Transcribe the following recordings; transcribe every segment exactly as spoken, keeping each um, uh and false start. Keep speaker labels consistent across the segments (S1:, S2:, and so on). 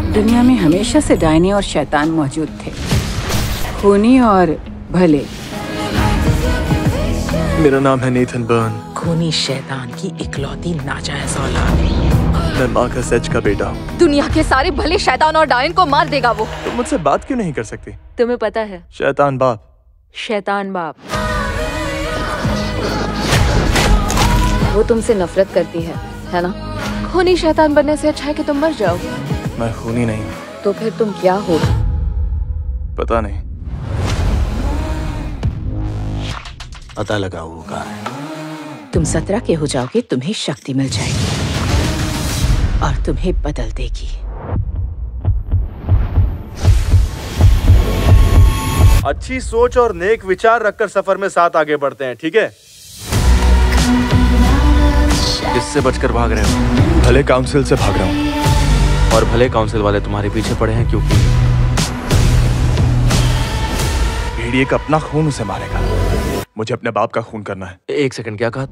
S1: दुनिया में हमेशा से डायने और शैतान मौजूद थे, खूनी और भले।
S2: मेरा नाम है नेथन बर्न।
S3: खूनी शैतान की इकलौती नाजायज औलाद।
S2: मैं माँ का सच का बेटा हूँ।
S4: दुनिया के सारे भले शैतान और डायन को मार देगा वो।
S2: तुम मुझसे बात क्यों नहीं कर सकती?
S4: तुम्हें पता है,
S2: शैतान बाप।
S4: शैतान बाप। वो तुमसे नफरत करती है, है ना? खूनी शैतान बनने से अच्छा है कि तुम मर जाओ।
S2: मैं खूनी नहीं हूँ।
S4: तो फिर तुम क्या हो?
S2: पता नहीं।
S5: पता लगा होगा।
S3: तुम सत्रह के हो जाओगे, तुम्हें शक्ति मिल जाएगी और तुम्हें बदल देगी।
S6: अच्छी सोच और नेक विचार रखकर सफर में साथ आगे बढ़ते हैं, ठीक है?
S5: किससे बचकर भाग रहे हो?
S2: भले काउंसिल से भाग रहा हूँ।
S5: और भले काउंसिल वाले तुम्हारे पीछे पड़े हैं क्योंकि
S2: भेड़िए का अपना खून उसे मारेगा। मुझे अपने बाप का खून करना है।
S5: एक सेकंड, क्या कहा?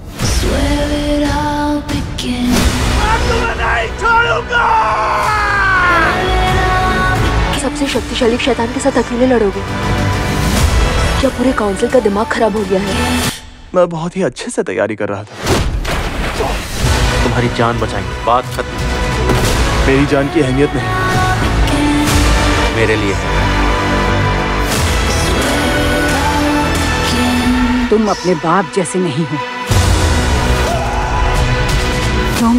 S4: सबसे शक्तिशाली शैतान के साथ अकेले लड़ोगे? क्या पूरे काउंसिल का दिमाग खराब हो गया है?
S2: मैं बहुत ही अच्छे से तैयारी कर रहा था।
S5: तुम्हारी जान बचाएंगे, बात खत्म।
S2: मेरी जान की अहमियत नहीं,
S5: मेरे लिए है।
S1: तुम अपने बाप जैसे नहीं हो। तुम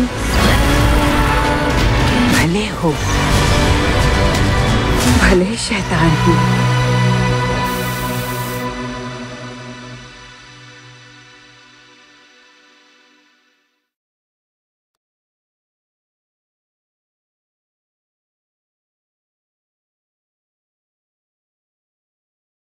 S1: भले हो, भले शैतान हो।